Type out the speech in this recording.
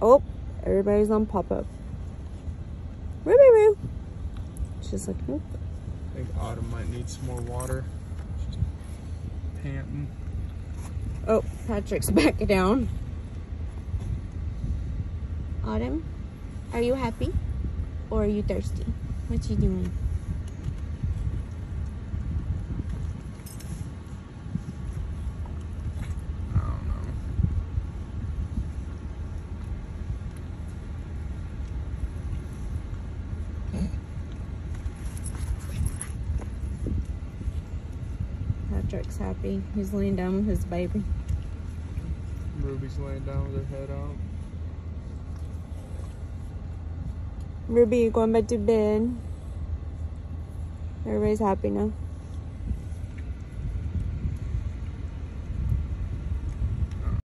Oh, everybody's on pop-up. Ruby Roo. She's like, nope. I think Autumn might need some more water. She's panting. Oh, Patrick's back down. Autumn, are you happy? Or are you thirsty? What you doing? I don't know. Patrick's happy. He's laying down with his baby. Ruby's laying down with her head out. Ruby, you going back to bed? Everybody's happy now.